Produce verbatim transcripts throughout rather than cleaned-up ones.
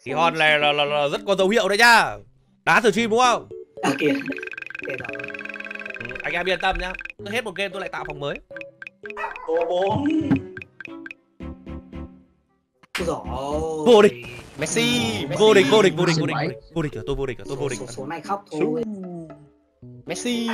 Tí hon này là, là, là rất có dấu hiệu đấy nhá. Đá thử stream đúng không? À kìa. Kìa đó. Ừ, anh em yên tâm nhá. Cứ hết một game tôi lại tạo phòng mới. Ô bốn. Rồi. Vô địch. Messi, Vô địch, vô địch, vô địch, vô địch, vô địch. Vô địch rồi, tôi vô địch rồi, tôi vô địch. Số, số này khóc thôi. Messi.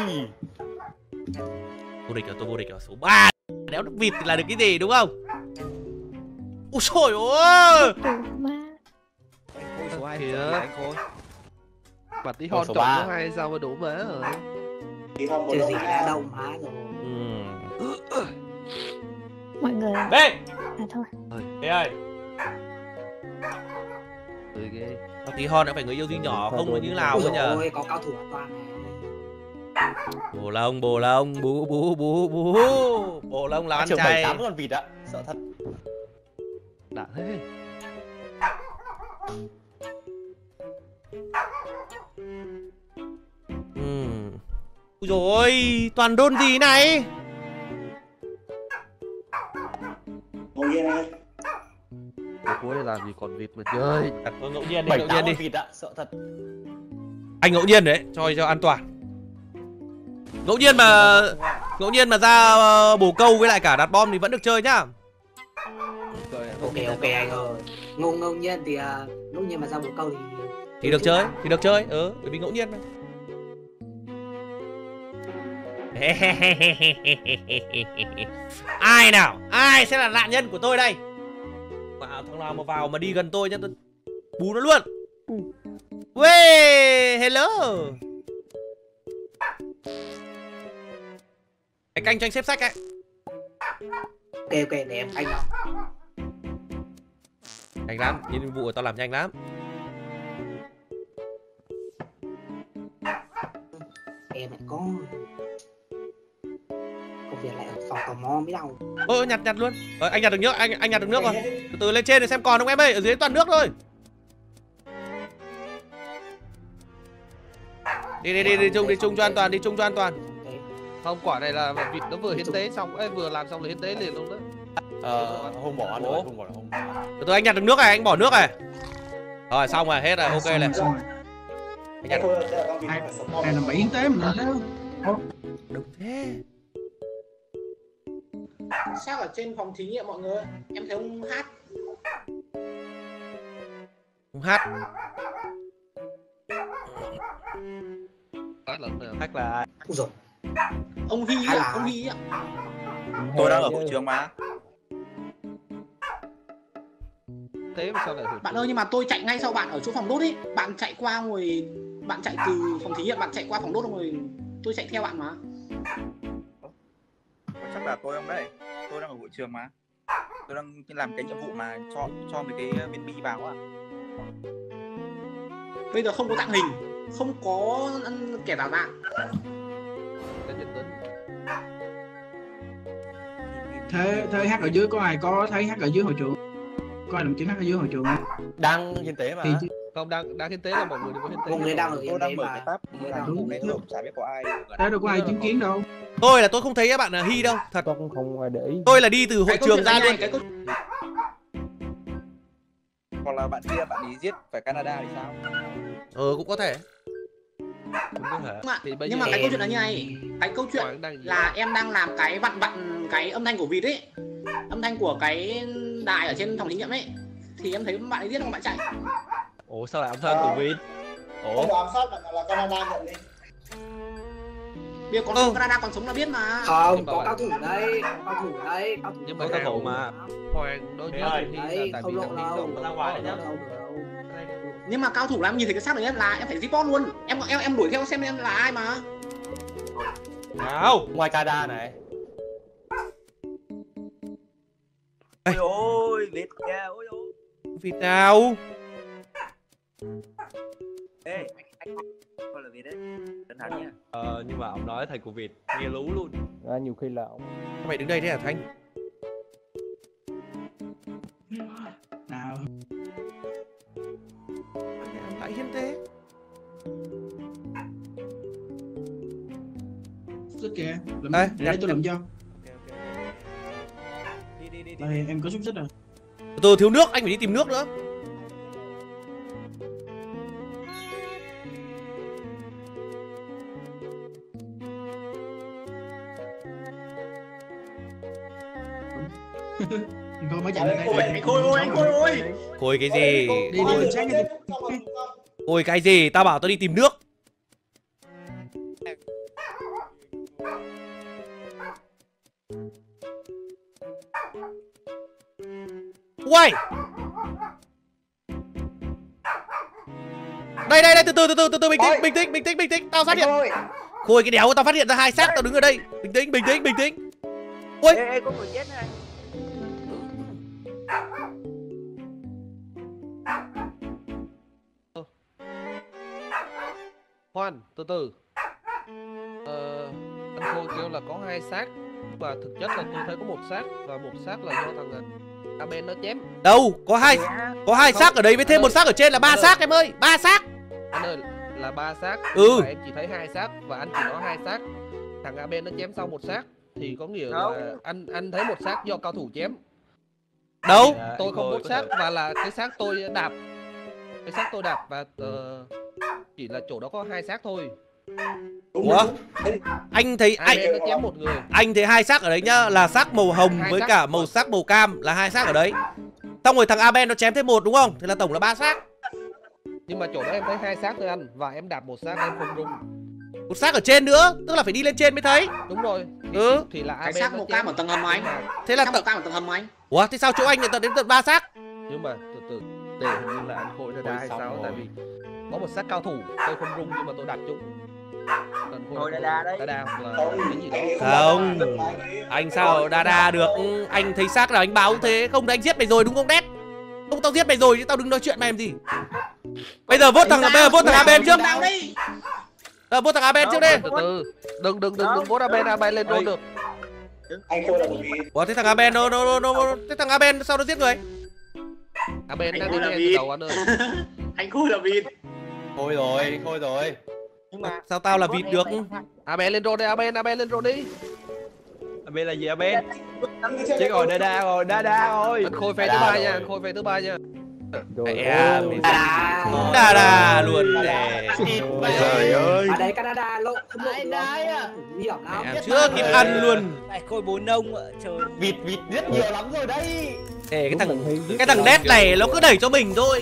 Vô địch rồi, tôi vô địch rồi. Số ba. Đéo được vịt thì là được cái gì đúng không? Ôi trời ơi. Số hai thì anh Khôi. Mà tí hon cộng số hai sao mà đủ má rồi. Chơi gì đã đâu má rồi. Ừ. Mọi người Đây. À thôi. Đây ơi. Ừ ghê. Tí hon đã phải người yêu duy nhỏ không có như nào nữa nhờ. Ôi có cao thủ an toàn này. Bồ lông, bồ lông, bú bú bú bú. Bồ lông là ăn chay. bảy tám con vịt ạ, sợ thật. Đã thế. Ừm. Ui dồi ôi, toàn đôn gì này? Ngẫu nhiên này. Cuối cuối làm gì còn vịt mà chơi. Đặt tôi ngẫu nhiên đi, bảy ngẫu tám nhiên đi. con vịt ạ, sợ thật. Anh ngẫu nhiên đấy, cho cho an toàn. Ngẫu nhiên mà ngẫu nhiên mà ra uh, bồ câu với lại cả đặt bom thì vẫn được chơi nhá. Ok ok anh ơi. Ngẫu ngẫu nhiên thì uh, ngẫu nhiên mà ra bồ câu thì Thì được chơi, thì được chơi, ừ, bởi vì ngẫu nhiên mà. Ai nào? Ai sẽ là nạn nhân của tôi đây? Mà thằng nào mà vào mà đi gần tôi nhá, tôi bú nó luôn. Wey, hello. Anh canh cho anh xếp sách ấy. ok ok để em canh nó. Nhanh lắm, nhiệm vụ của tao làm nhanh lắm. Em lại có công việc lại ở phòng tò mò mới đâu. Ôi nhặt nhặt luôn. Ờ, anh nhặt được nước, anh anh nhặt được nước rồi. Từ từ lên trên để xem còn không em ơi, ở dưới toàn nước thôi. Đi đi đi đi chung đi chung cho an toàn, đi chung cho an toàn. Không, quả này là vịt nó vừa hiến tế xong, ấy vừa làm xong là hiến tế liền luôn đó. Ờ, không bỏ ăn rồi, không bỏ không. Từ từ anh nhặt được nước này, anh bỏ nước này. Rồi xong rồi, hết rồi, ok này. Anh nhặt. Này là bảy hiến tế mình thế. Đúng thế. Sao ở trên phòng thí nghiệm mọi người? Em thấy ông hát. Không hát. Hát lần nào. Hát là Úi dồi. Ông Hy Hay ạ, là- ông Hy ạ. tôi đang ở hội trường mà. Tế mà sao lại Bạn ơi nhưng mà tôi chạy ngay sau bạn ở chỗ phòng đốt ấy. Bạn chạy qua rồi, bạn chạy từ phòng thí nghiệm, bạn chạy qua phòng đốt rồi tôi chạy theo bạn mà. Chắc là tôi không đấy, tôi đang ở hội trường mà, tôi đang làm cái nhiệm vụ mà cho cho mấy cái viên bi vào à. Bây giờ không có dạng hình, không có kẻ giả dạng. Thế thế hát ở dưới có ai có thấy hát ở dưới hội trường? Có ai đồng chí hát ở dưới hội trường không? Đang hiến tế mà. Thì không, đang đang hiến tế là mọi người đều có hiến tế. Mọi người đang ở Tôi yên đang đấy mở mà. cái tab Mọi người làm đang vụ đấy đúng. thôi, chả biết có ai. thế đâu có ai chứng kiến đâu. Tôi là tôi không thấy các bạn là Hy đâu, thật. Tôi cũng không ai để ý. Tôi là đi từ hội Cái câu trường chuyện ra này luôn. này, cái câu... Hoặc là bạn kia bạn ấy giết phải Canada thì sao? Ừ cũng có thể. Cũng có thể. Nhưng mà, Thì bây nhưng giờ mà cái câu chuyện là như này. Cái câu chuyện Hoàng đang là em đang làm cái vặn vặn cái âm thanh của vịt ấy, âm thanh của cái đài ở trên phòng thí nghiệm ấy, thì em thấy bạn ấy giết không, bạn chạy. Ủa sao lại âm thanh của vịt? Ủa Không ám sát bạn là Canada nhận đi. Bây giờ còn Ừ. Canada còn sống là biết mà. Không, Nhưng mà có bạn- cao thủ đây, có cao thủ đây, cao thủ. Nhưng mà Có cao cao thủ thủ mà. Hoàng đối với Thế ơi, Hy Đấy, là tại không vì lộ thằng Hy đâu. không Ra ngoài đấy nhá. Đâu, đâu. Nhưng mà cao thủ làm nhìn thấy cái xác đấy là em phải report luôn. Em em em đuổi theo xem em là ai mà. Nào. Ngoài Canada này. Ôi ôi, vịt kìa, ôi ôi. Vịt nào? Ê, anh coi là vịt đấy, cẩn thận nha. Ờ, nhưng mà ông nói thầy của vịt nghe lú luôn. À, nhiều khi là ông Sao mày đứng đây thế hả Thanh? Nào. Lại hiến tế. Xúc kìa. Làm Đây, để tôi làm cho. Ok, ok. Đi đi đi đi. Đây em có xúc xích rồi. Từ từ thiếu nước, anh phải đi tìm nước nữa. Thôi mới chạy lên đây. Anh Khôi ơi, anh Khôi ơi. Khôi cái gì? Đi đi mình sáng cái gì? Ôi cái gì? Tao bảo tao đi tìm nước. Uầy. Đây đây đây, từ từ từ từ từ từ bình tĩnh bình tĩnh bình tĩnh bình tĩnh, tao phát hiện. Khôi cái đéo, tao phát hiện ra hai xác, tao đứng ở đây. Bình tĩnh bình tĩnh bình tĩnh. Ui. Ê, ê, có người chết này. Khoan, từ từ. Ờ, anh Khôi kêu là có hai xác, và thực chất là tôi thấy có một xác, và một xác là do thằng Aben nó chém. Đâu, có hai có hai xác ở đây với thêm một xác ở trên là ba xác em ơi, ba xác. Anh ơi, là ba xác. Ừ. Mà em chỉ thấy hai xác và anh chỉ nói hai xác. Thằng Aben nó chém xong một xác thì có nghĩa là anh anh thấy một xác do cao thủ chém. Đâu? Tôi không hút xác và là cái xác tôi đạp. Cái xác tôi đạp và uh, chỉ là chỗ đó có hai xác thôi. Ủa? Anh thấy anh nó chém một người. Anh thấy hai xác ở đấy nhá, là xác màu hồng Hai với xác. cả màu sắc màu cam, là hai xác ở đấy. Xong rồi thằng Aben nó chém thêm một đúng không? Thì là tổng là ba xác. Nhưng mà chỗ đó em thấy hai xác thôi anh, và em đạp một xác em không rung. Một xác ở trên nữa, tức là phải đi lên trên mới thấy. Đúng rồi. Ừ. Thì là Cái Aben xác nó màu chém. cam ở tầng hầm mà anh. Thế là Xác tận màu cam ở tầng hầm mà anh. Ủa, thế sao chỗ anh lại tận đến tận ba xác? Nhưng mà từ từ, để hình như là anh Khôi đã đá hay sao, tại vì có một xác cao thủ tôi không rung nhưng mà tôi đạp trúng. Thôi đa đa đấy. Đá đa hoặc là cái gì đó. Không, anh sao đa đa được? Anh thấy xác là anh báo thế, không thì anh giết mày rồi đúng không Đét? Không, tao giết mày rồi chứ tao đừng nói chuyện mày làm gì. Bây giờ vote thằng bây giờ vote thằng Aben trước. Ờ, vote thằng Aben trước đi. Từ từ, đừng đừng đừng đừng vote Aben, Aben lên roll được. Anh Khôi là một vị. Ủa, thế thằng Aben nó nó nó nó thế thằng Aben sao nó giết người? Aben đang Khôi đi là lên vịt. từ đầu anh ơi. Anh Khôi là vịt. Thôi rồi, thôi rồi. Nhưng mà Sao tao là vịt được? Aben lên roll đi, Aben, Aben lên roll đi. Bên là gì à bên? Chết rồi, đa đa rồi, đa đa rồi. Anh Khôi phe thứ ba nha, anh Khôi phe thứ ba nha. À, đà đà luôn nè. Trời ơi. Ở đây Canada lộ không lộ được. Nguy hiểm lắm. Em chưa kịp ăn luôn. Này Khôi bốn ông trời. Vịt vịt rất nhiều lắm rồi đấy. Ê, cái thằng cái thằng Đét này nó cứ đẩy cho mình thôi.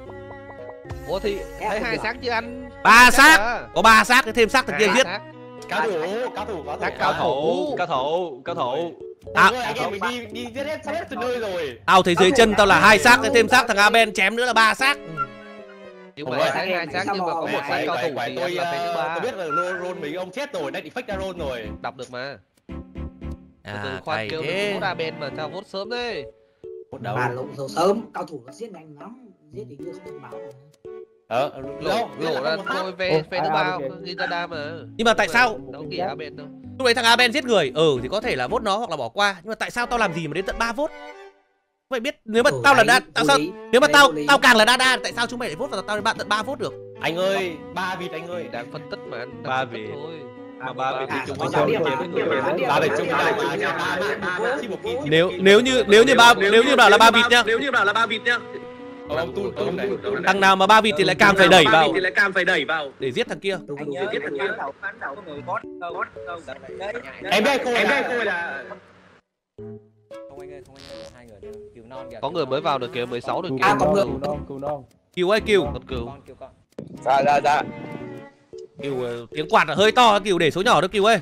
Ủa thì thấy hai xác chứ anh. Ba xác. Có ba xác, thêm xác thằng kia giết. Cao thủ, cao thủ, cao thủ. Cao thủ. Cao thủ, cao thủ. À, anh em mình đi đi giết hết hết từ nơi rồi. tao thấy dưới chân tao là hai xác, thêm xác thằng Aben chém nữa là ba xác. Nhưng mà thấy hai xác nhưng mà có một xác cao thủ thì tôi anh là phe thứ ba. tôi biết là roll mấy ông chết rồi, đang bị fake ra roll rồi. Đọc được mà. Từ từ À, khoan cày kêu thế. đừng vote Aben mà tao vote sớm đấy. Một đầu. Mà lộ dầu sớm, cao thủ nó giết nhanh lắm. Giết thì như không thông báo. Ờ, Lộ lộ ra thôi phe phe thứ ba Gizada mà. Nhưng mà tại sao Đâu kìa Aben đâu. lúc đấy thằng Aben giết người? Ừ thì có thể là vote nó hoặc là bỏ qua. Nhưng mà tại sao tao làm gì mà đến tận ba vote? Mày biết nếu mà Ừ, tao là đấy, đa tao vô sao lý. nếu mà Đấy, tao vô lý. tao càng là đa đa tại sao chúng mày lại vote vào tao đến bạn tận ba vote được? Anh ơi, ba vịt anh ơi. Đang phân tích mà anh. Ba Ba vị vị. thôi. Mà ba vịt thì chúng Có mình ba điểm chơi mà, với điểm mà, người. điểm Ba mà. vịt chung nhau mà nhà ba mà chi một kỳ. Nếu nếu như nếu như ba nếu như bảo là ba vịt nhá. Nếu như bảo là ba vịt nhá. Ông tu tu này. Thằng nào mà ba vịt thì lại càng phải đẩy vào Thì lại càng phải đẩy vào. để giết thằng kia. Anh nhớ cái ban đầu ban đầu có người bot bot đâu đấy. Em biết Khôi, Em em biết biết Khôi là Không anh ơi, không anh ơi, hai người nữa. Kiều non kìa. Có người mới vào được kìa, mười sáu được kìa. À, còn được. Cừu non, cừu non. Kiều ơi Kiều, Con cừu. Con kêu con. Dạ dạ dạ. Kiều ờ, tiếng quạt là hơi to, Kiều để số nhỏ đó Kiều ơi.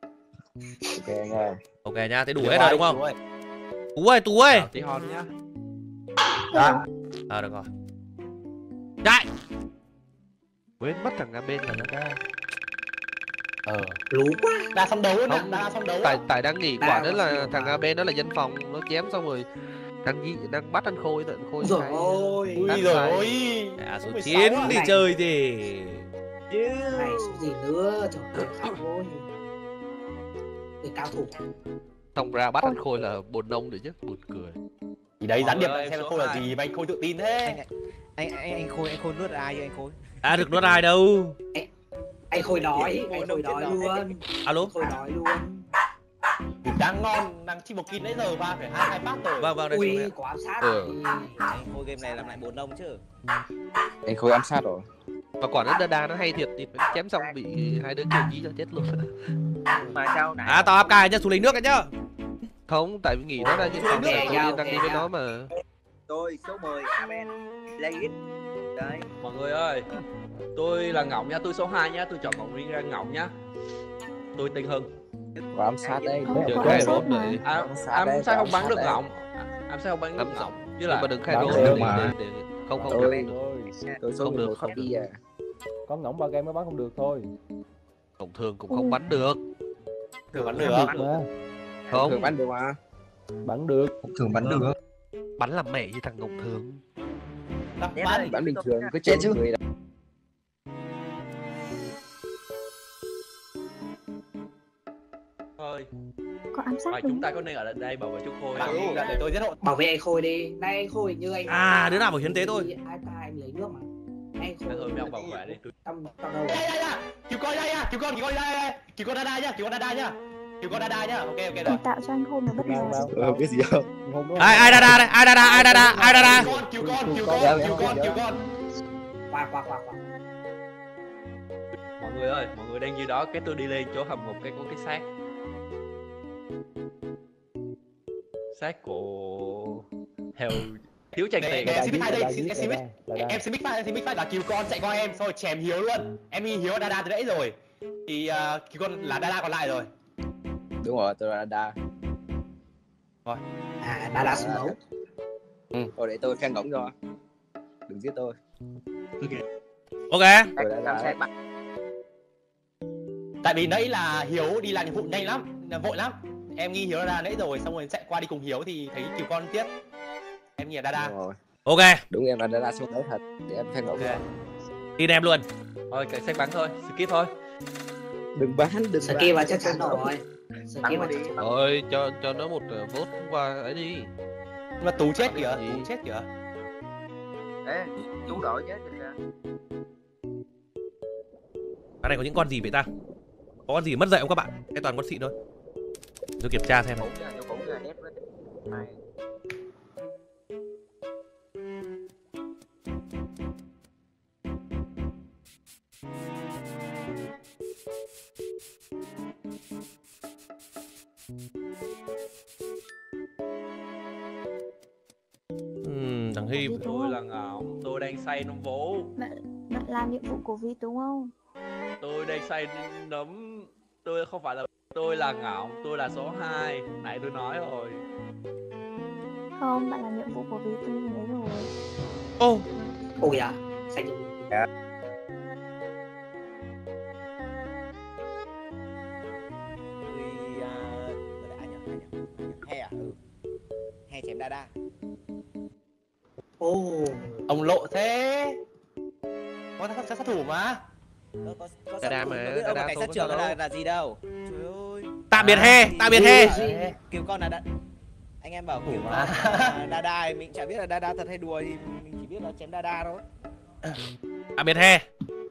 Ok anh ơi. Ok nha, thế đủ hết rồi đúng không? Tú ơi, Tú ơi. Tí hon nhá. À được rồi. Chạy. Quên mất thằng Aben là nó đa. Ờ. Lú quá. Đa xong đấu Không, nè, đa xong đấu. Tại tại đang nghỉ Đa quả đó là là thằng Aben đó là dân phòng, nó chém xong rồi đang ghi đang bắt anh Khôi, tận Khôi Rồi sai. ôi. Ui rồi ôi. À, số mười sáu chín à? đi này. chơi gì. Này số gì nữa, trời ơi, khóc thôi. Người cao thủ. Xong ra bắt anh Khôi là buồn nông đấy chứ, buồn cười. Thì đấy gián điệp Ôi, xem số Khôi là hai. gì mà anh Khôi tự tin thế. Anh anh anh Khôi anh Khôi nuốt ai vậy anh Khôi? À được nuốt ai đâu. Anh Khôi đói, anh Khôi đói luôn. Alo. Khôi đói luôn. Thì đang ngon, đang chi một kin nãy giờ ba phải hai hai bát rồi. Vâng vâng đây. Ui, xuống có ám sát. Ừ. Anh Khôi game này làm lại bốn ông chứ. Anh Khôi ám sát rồi. Và quả nó đa nó hay thiệt, thì phải chém xong bị hai đứa kiều chí cho chết luôn. Mà sao nãy À tao áp cài nhá, xuống lấy nước cái nhá. Không, tại vì nghỉ nó ra những Ok, cái tôi nhau, đang đi ok, với nó nhau. mà. Tôi số mười Aben Legit. Đấy. Mọi người ơi, tôi là Ngọc nha, tôi số hai nhá, tôi chọn Ngọc riêng ra Ngọc nhá. Tôi tên Hưng. Có ám sát đây. Không Được có cái ám này sát rốt mà. này. À, đây, ám sát không ám bắn sát được đây. Ngọc. Ám sát không bắn được Ám Ngọc. Chứ Nhưng là mà đừng khai Bắn đốt được để, mà. để, để, không không Tôi được. tôi số Không mười được, một không không đi à. Có ngỗng ba game mới bắn không được thôi. Cộng thường cũng không bắn được. Thử bắn được. Mà, Không, Thường bắn được mà. bắn được. Thường bắn được. bắn làm mẹ như thằng Ngọc Thường. Bắn. Bắn bình thường cứ chết chứ. Người Thôi, Có ám sát và đúng chúng ta có nên ở đây bảo vệ chú Khôi. Bảo là để tôi giết hộ. Bảo vệ anh Khôi đi. Nay anh Khôi như anh. À, đứa nào bảo hiến tế thôi. Ai ta anh lấy nước mà. Anh Khôi. Thôi mấy ông bảo vệ đi. Tôi... Trong trong đâu? Đây đây đây. Cứu con đây nha, cứu con, cứu con đây đây. Cứu con Dada nhá, cứu con Dada nhá. Cứu con Dada nhá. Ok ok để rồi. tạo cho anh Khôi một bất ngờ. Nào, nào, tôi không biết gì đâu. không đúng Ai ai Dada đây, ai Dada, ai Dada, ai Dada. Cứu con, cứu con, cứu con, cứu con, cứu con. Qua qua qua qua. Mọi người ơi, mọi người đang như đó, cái tôi đi lên chỗ hầm một cái có cái xác. Xác của Heo thiếu chàng Đây, tiền. đây, em xin biết hai đây, Đà em giết, xin biết. Đà, Đà, Đà. Em xin biết em xin biết là cứu con chạy qua em xong rồi chèm Hiếu luôn. Em nghi Hiếu Dada từ nãy rồi. Thì uh, cứu con là Dada còn lại rồi. Đúng rồi, tôi là đa. À Dada xuống đấu. Thôi để tôi khen ngỗng cho. Đừng giết tôi. Ok. Tôi đã Làm đã. sai bạn. Tại vì nãy là Hiếu đi làm nhiệm vụ nhanh lắm, là vội lắm. Em nghi Hiếu Dada nãy rồi xong rồi chạy qua đi cùng Hiếu thì thấy cứu con tiếp. Em nghi là Dada. Đúng rồi. Ok, Đúng em là đã xuống đấu thật. Để em khen ngỗng. Ok. tin em luôn. Thôi cái xác bắn thôi, skip thôi. Đừng bán, đừng Skin bán. vào chắc chắn rồi. Skin Bắn vào đi. chắc chắn. Rồi, cho cho nó một uh, vote qua ấy đi. Nhưng mà Tú chết kìa, Gì? Tú chết kìa. Ê, chú đổi chết kìa. Cái này có những con gì vậy ta? Có con gì mất dạy không các bạn? Hay toàn con xịn thôi. Tôi kiểm tra xem. Cũng là chú cũng là nét với này. Ừm, thằng Hy. Đúng Tôi không? là Ngọc, tôi đang say nấm vố. Bạn làm nhiệm vụ của Vi đúng không? Tôi đang say nấm. Tôi không phải là tôi là Ngọc, tôi là số hai. Nãy tôi nói rồi. Không, bạn làm nhiệm vụ của Vi tôi nhìn thấy rồi. Ô, Ôi à. Xanh nhiệm vụ. Người à, gọi là ai nhỉ? Ai nhỉ? He à? Ừ. He chém Dada. Ồ. Ông lộ thế. Có sát sát thủ mà. Ờ, có có Dada sát thủ, mà, nó biết đâu Dada mà cảnh tôi sát có trưởng đâu. là là gì đâu. Trời ơi. tạm biệt He, tạm biệt He. Ê, Kiểu con là đã... Anh em bảo kiểu À. là Dada thì mình chả biết là Dada thật hay đùa thì mình chỉ biết là chém Dada thôi. Tạm biệt He.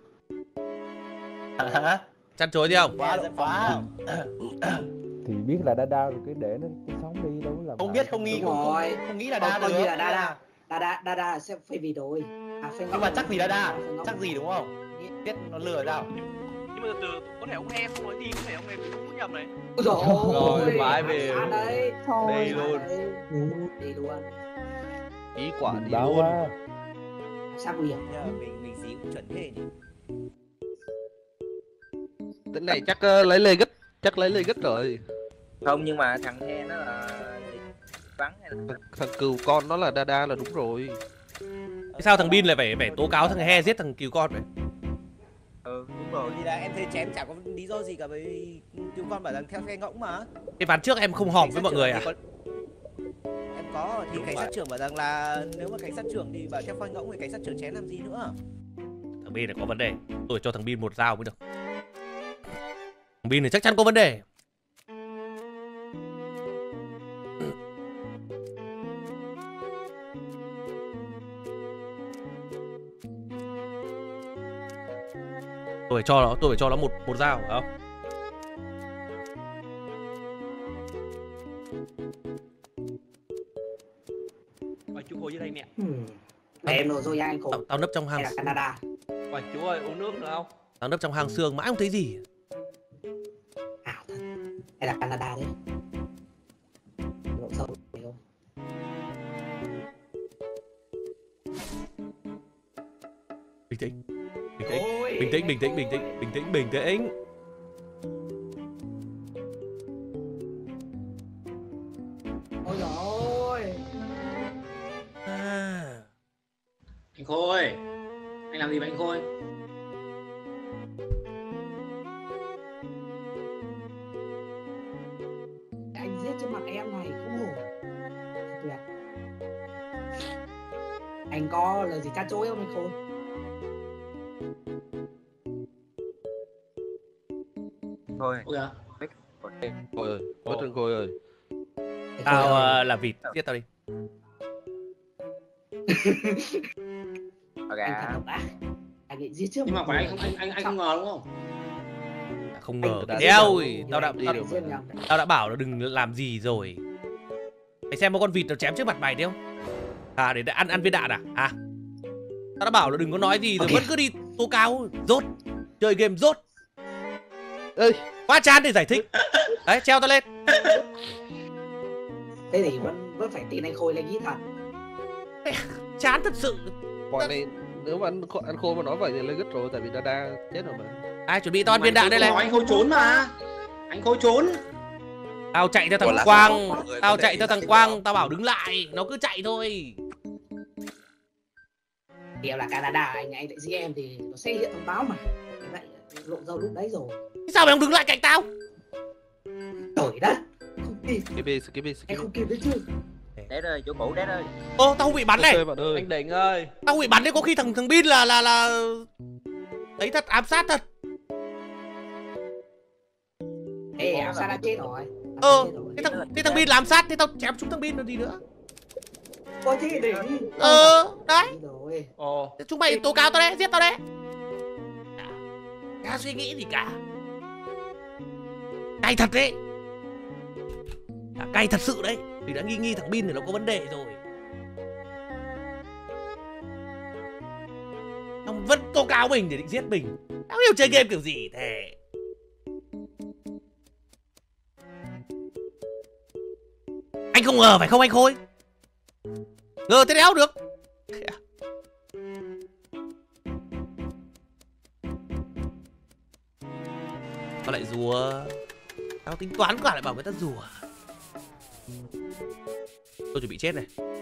Hả? Chăn chối gì không? Quá dân quá. Thì biết là đã đau rồi cứ để nó cái sống đi đâu có làm. Không biết không nghi Đúng không, rồi. không, không nghĩ là Coi Dada coi được. như là Dada. Dada Dada sẽ phê vì rồi. À phê Nhưng mà chắc gì Dada, Phê ngốc. chắc gì đúng không? Biết nó lừa sao? Nhưng mà từ từ có thể ông He không nói gì, có thể ông He cũng không nhầm này. Ôi dồi ôi. Rồi, bãi về. Sát đấy. Thôi. Đây Sát luôn. đấy. Đi luôn. Ý quả đi Đau luôn. quá. Sao nguy hiểm? Nhưng mà mình mình dí cũng chuẩn thế nhỉ. Tên này chắc uh, lấy lê gích, chắc lấy lê gích rồi. Không, nhưng mà thằng He nó là vắng hay là Thằng, thằng cừu con nó là Dada là đúng rồi. Thế sao thằng Bin lại phải phải tố cáo thằng He giết thằng cứu con vậy? ừ đúng rồi. Thì là em thấy chém chả có lý do gì cả bởi vì cứu con bảo rằng theo phe ngỗng mà. Cái ván trước em không họp Cảnh với sát mọi trưởng người thì à? có- Em có thì Đúng cảnh vậy. sát trưởng bảo rằng là nếu mà cảnh sát trưởng thì bảo theo phe ngỗng thì cảnh sát trưởng chém làm gì nữa. Thằng Bin này có vấn đề. Tôi cho thằng Bin một dao mới được. Thằng Bin này chắc chắn có vấn đề. Tôi phải cho nó, tôi phải cho nó một một dao, phải không? Và chú Khôi dưới đây nè. Hmm. Để em nổ rồi anh Tao, khổ. tao nấp trong Hay hang, là Canada. Và chú ơi, uống nước nữa không? tao nấp trong hang xương mãi không thấy gì. Ảo thật. Hay là Canada đấy. sâu không? Bình tĩnh, bình tĩnh, bình tĩnh, bình tĩnh, bình tĩnh, bình tĩnh, bình tĩnh. Ôi giời ơi. À. Anh Khôi, anh làm gì vậy anh Khôi? Anh giết trước mặt em này không hổ. Tuyệt. Anh có lời gì trách chối không anh Khôi? Thôi. Ôi à? Khôi ơi, mất Trần Khôi ơi. Tao uh, là vịt, giết tao đi. Anh thật độc ác. Anh định giết trước. Nhưng mà phải anh không anh anh anh không ngờ đúng không? Không ngờ đã cái đeo ơi, tao đã đi tao, được tao đã bảo là đừng làm gì rồi. Mày xem một con vịt nó chém trước mặt mày đi không? À để ăn ăn viên đạn à? À. Tao đã bảo là đừng có nói gì rồi Okay. vẫn cứ đi tố cáo rốt. Chơi game rốt. Ê, quá chán để giải thích. Đấy, treo tao lên. Thế thì vẫn vẫn phải tin anh Khôi lên nghĩ thật. Chán thật sự. bọn này nếu mà anh Khôi, anh Khôi mà nói vậy thì lên gứt rồi, tại vì Dada chết rồi mà. Ai chuẩn bị tao ăn viên đạn đây này. Anh Khôi trốn mà. Anh Khôi trốn. Tao chạy theo thằng Quang, tao chạy theo thằng Quang, tao bảo đứng lại, nó cứ chạy thôi. Kiểu là Canada anh anh lại giết em thì nó sẽ hiện thông báo mà. Vậy lộ dâu lúc đấy rồi. Sao mày không đứng lại cạnh tao? Trời đất. Không kịp. Skip đi, skip đi, skip. Anh không kịp đấy chứ. Đét ơi, chỗ cũ Đét ơi. Ô, tao không bị bắn này. Okay, bạn ơi. Anh Định ơi. Tao không bị bắn đấy, có khi thằng thằng Bin là là là ấy thật, ám sát thật. Ê, ám sát đã chết rồi. Ờ, cái thằng cái thằng Bin làm sát, thế tao chém trúng thằng Bin còn gì nữa. Ôi thế để đi. Ờ, đấy. Rồi. Ồ. Chúng mày tố cáo tao đấy, giết tao đấy. Chả suy nghĩ gì cả. Cay thật đấy. À, cay thật sự đấy. Vì đã nghi nghi thằng Bin thì nó có vấn đề rồi. Ông vẫn tố cáo mình để định giết mình. Tao hiểu chơi game kiểu gì thế. Anh không ngờ phải không anh Khôi? Ngờ thế đéo được. Tao lại rùa. Tao tính toán quả lại bảo người ta rùa. Tôi chuẩn bị chết này.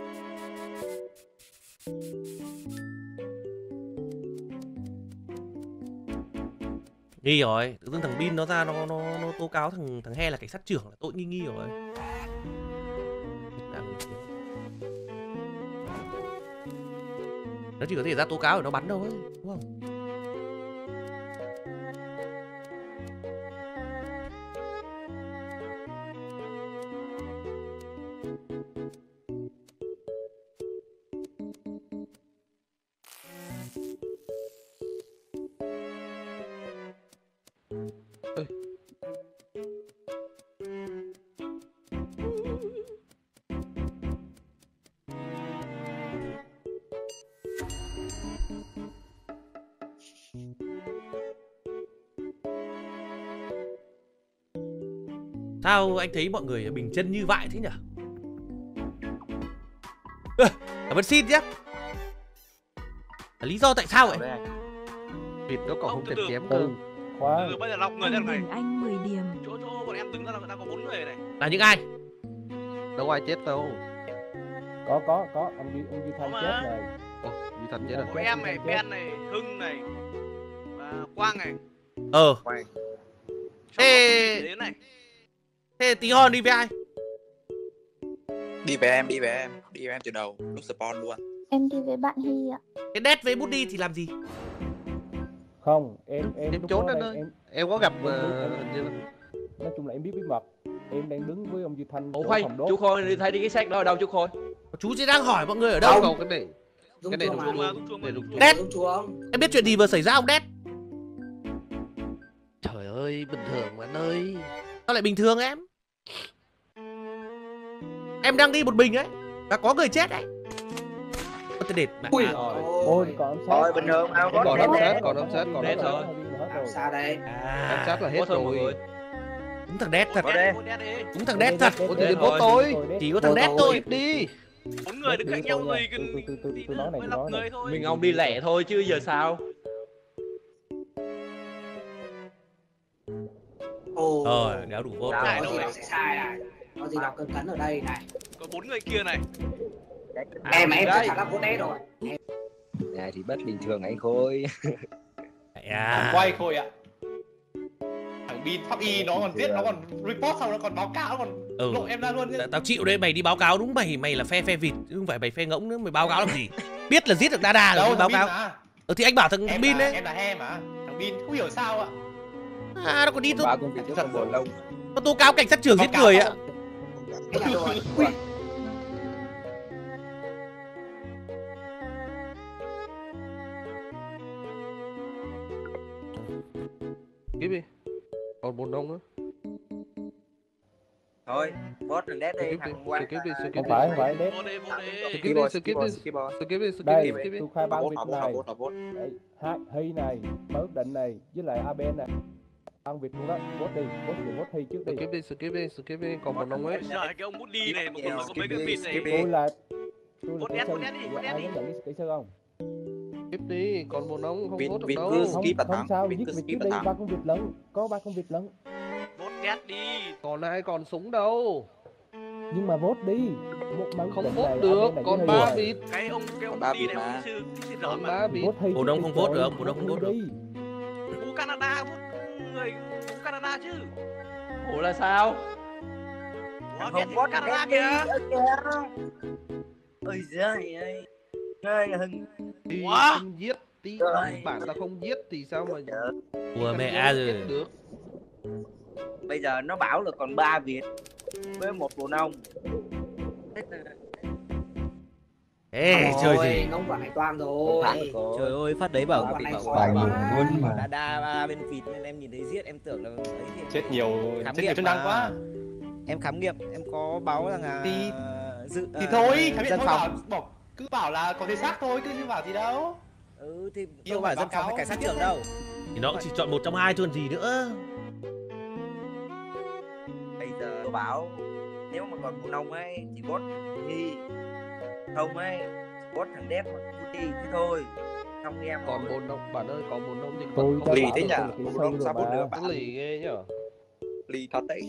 Nghi rồi, tự dưng thằng Bin nó ra nó nó nó tố cáo thằng thằng He là cảnh sát trưởng là tội nghi nghi rồi. Nó chỉ có thể ra tố cáo để nó bắn thôi, đúng không? Sao anh thấy mọi người bình chân như vậy thế nhỉ? À, cảm ơn xin nhé. Lý do tại sao vậy? Vịt nó còn không thể chém cơ. Ừ, khoan. Bây giờ lọc người ra này. Anh mười điểm. Chỗ chỗ bọn em đứng ra là đang có bốn người này. Là những ai? Đâu ai chết đâu. Có có có ông Duy ông Duy Thanh Có chết mà. rồi. Ồ, Duy Thanh chết rồi. Có em này, Ben này, Hưng này, và Quang này. Ờ. Thế Thế này. Thế tí hon đi với ai? Đi với em, đi với em, đi với em từ đầu, lúc spawn luôn. Em đi với bạn Hy ạ. Cái Đét với bút đi thì làm gì? Không, em em Em lúc trốn đó anh đang- ơi. em Em có gặp em- ờ, em- như là- nói chung là em biết bí mật. Em đang đứng với ông Duy Thanh Ủa chỗ khoan, phòng đốt. chú Khôi đi thấy đi cái sách đó ở đâu chú Khôi? Chú chỉ đang hỏi mọi người ở đâu. Không, cái này Dung cái này chuông đúng mà. chuông mà, Dung chuông này mà. đúng chuông. Đét, Dung chuông. em biết chuyện gì vừa xảy ra không Đét? Trời ơi, bình thường mà anh ơi. Sao lại bình thường em? Em đang đi một mình ấy và có người chết đấy. Ôi, tên đệt mẹ. Ui À, giời Ôi ơi. còn ám sát. Thôi bình thường mà có Còn Đét ám Đét. sát, còn ám sát, còn Đét ám sát. rồi. Hết Làm rồi. sao đây? Ám sát là à, hết Có thôi mọi rồi. người. Đúng thằng đét thật. Vote đi, vote đi. Đúng thằng đét thật. Ủa thì vote tôi. Chỉ có thằng đét thôi. Đi. Bốn người đứng cạnh nhau rồi tôi nói này tôi nói này. Mình ông đi lẻ thôi chứ giờ sao? Ồ. Rồi, đéo đủ vote. Nào, có gì đọc sẽ sai này. Có gì đọc cân cấn ở đây này. Có bốn người kia này. Em mà em chắc chắn là vote đét rồi. Này thì bất bình thường anh Khôi. À. Quay Khôi ạ. Thằng Bin pháp y nó còn giết, nó còn report xong nó còn báo cáo, nó còn Ừ. lộ em ra luôn chứ. Tao chịu đấy, mày đi báo cáo đúng mày, mày là phe phe vịt, chứ không phải mày phe ngỗng nữa, mày báo cáo làm gì? Biết là giết được Dada rồi mới báo cáo. Ừ thì anh bảo thằng Em Bin là, đấy. em là he mà. Thằng Bin không hiểu sao ạ. À nó còn đi tôi. Ba công việc rất là buồn lâu. Nó tố cáo cảnh sát trưởng giết người ạ. Kiếm đi. Còn một đông nữa. Thôi, vote thằng Đét đi, thằng Quang. Skip đi, skip đi. Không phải, không phải đét. Vote đi, vote đi. Skip đi, skip đi. Skip đi, skip Đây, đi, skip đi. tôi khai báo việc này. vote. Đấy, Hát, Hy này, Bất Định này, với lại a bê en này. Ăn việc luôn đó, vote đi, vote thì vote Hy trước đi. Skip đi, skip đi, skip đi, còn một đông ấy. Trời, cái ông bút đi này, một người có mấy cái vịt này. Tôi là... Tôi là Vote kỹ đét, sư, vote đét đi, vote đét ai đi. muốn nhận kỹ sư không? Skip đi, còn một đông không Vin- vote được Vin đâu. cứ Không, skip là không thắng. sao, Vin giết cứ việc skip trước là đi, thắng. ba con vịt lẫn, có ba con vịt lẫn. Vote đét đi. Còn ai còn súng đâu. Nhưng mà vote đi. Một mắng Không định vote này, được, a bê en này còn với ba Hy. vịt. Cái ông cái ông Ba đi vịt này mà. ông sư sư Còn rợn ba mà. vịt. Vote Hy Bộ trước đông đi không vote trời, được, bộ đông không vote Hy đi. Bố Canada, bố người bố Canada chứ. Ủa là sao? Ủa, Không biết vote thằng Canada Đét đi. kìa. Ôi giời ơi. Trời hưng. Thì Wow. không giết tí Trời. bạn ta không giết thì sao mà Ủa mẹ à rồi. giết được. Bây giờ nó bảo là còn ba Việt với một bộ nông. Ê chơi Ôi, gì? ngông quả này toang rồi. Trời ơi, phát đấy bảo Quả bị này bảo khó bảo quá. luôn mà. Đã đa ba bên vịt nên em nhìn thấy giết em tưởng là ấy thì Chết nhiều, khám chết nghiệm nhiều chức năng mà. quá. Em khám nghiệm, em có báo rằng là Thì- dự Thì à, thôi, khám nghiệm dân thôi phòng. bảo, bảo, cứ bảo là có thể xác thôi, cứ như bảo gì đâu. Ừ thì Yêu đâu phải báo dân phòng hay cáo, cảnh sát biết trưởng đấy. đâu. Thì nó cũng chỉ chọn một trong hai chứ còn gì nữa. Bây giờ tôi bảo nếu mà còn bộ nông ấy thì vote đi. Không ấy, vote thằng Đét mà vote đi thế thôi. Không em Còn bốn đông bạn ơi, còn bốn đông thì Tôi vẫn đã không Lì bảo thế là nhở? tôi là kỹ Bộ sư đông rồi sao vote mà. được có bạn? lì ghê nhở. Lì thật đấy.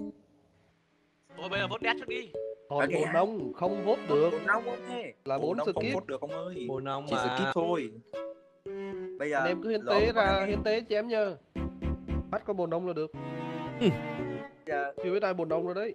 Ôi bây giờ vote đét trước đi. Còn Ok. bốn đông không vote được Bộ nông không thế. là Bộ bốn đông không skip. vote được ông ơi. Bộ nông Chỉ mà. skip thôi. Bây giờ Anh em cứ hiến lộn tế con ra, em. hiến tế chém nha. Bắt con bồn đông là được. Bây giờ Chưa biết ai bồn đông rồi đấy.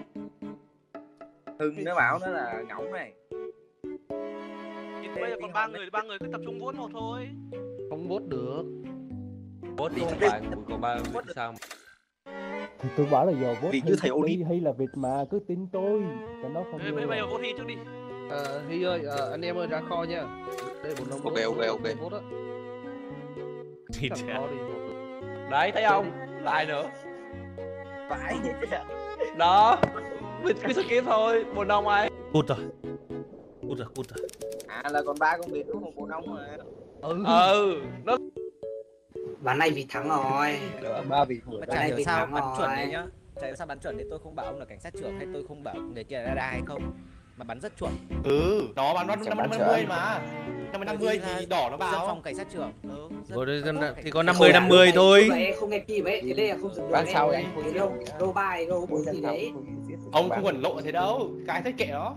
Hưng nó bảo nó là ngỗng này. Thì bây giờ còn ba người, ba người cứ tập trung vote một thôi. Không vote được. Vote thì không phải còn ba vịt sao? Thì tôi bảo là giờ vote Vì Hy cứ thầy trước Oni. đi, Hy là vịt mà, cứ tin tôi. Tại nó không Bây nghe. bây giờ vote Hy trước đi. À, Hy ơi, à, anh em ơi ra kho nha. Đây bồn đông. Ok, vote, ok, vote, ok. vote á. Thì Thằng chả. kho đi. Đấy thấy không? Lại nữa. Phải chứ. Đó. Vịt cứ skip thôi, bộ nông ai? Cút rồi. Cút rồi, cút rồi. À là còn ba con Việt có một bộ nông mà. Ừ. Ừ, nó Ván này vì thắng rồi. Ba vịt. Cái Mà này chả hiểu bị sao thắng bắn chuẩn rồi. đấy nhá. Chả hiểu sao bắn chuẩn thì tôi không bảo ông là cảnh sát trưởng hay tôi không bảo người kia là Dada hay không. Mà bắn rất chuẩn. Ừ, nó bắn năm Chẳng năm bắn năm mươi trời. mà. năm mươi năm mươi thì đỏ nó Dân vào. phòng cảnh sát trưởng. Ừ, rất- Rồi đây, rất tốt, thì cảnh có sát năm trưởng. mươi năm mươi thôi. Vậy không nghe kịp ấy, thế đây là không dừng được. Ván sau ấy. anh. Cái đâu, đâu bài, đâu bốn gì đấy. Ông không quẩn lộ thế đâu, cái thấy kệ nó.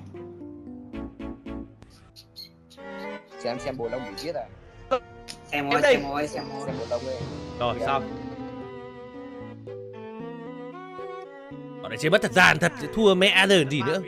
Xem xem bồn đông bị giết à. Xem rồi, xem rồi, xem rồi. Xem bồn đông đây. Rồi xong. Bọn này chơi mất thật gian thật, thua mẹ rồi gì nữa.